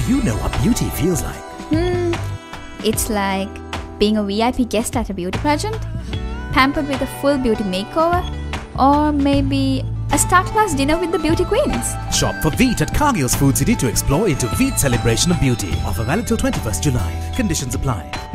you know what beauty feels like? It's like being a VIP guest at a beauty pageant, pampered with a full beauty makeover, or maybe a star-class dinner with the beauty queens. Shop for Veet at Cargill's Food City to explore into Veet Celebration of Beauty. Offer valid till 21st July. Conditions apply.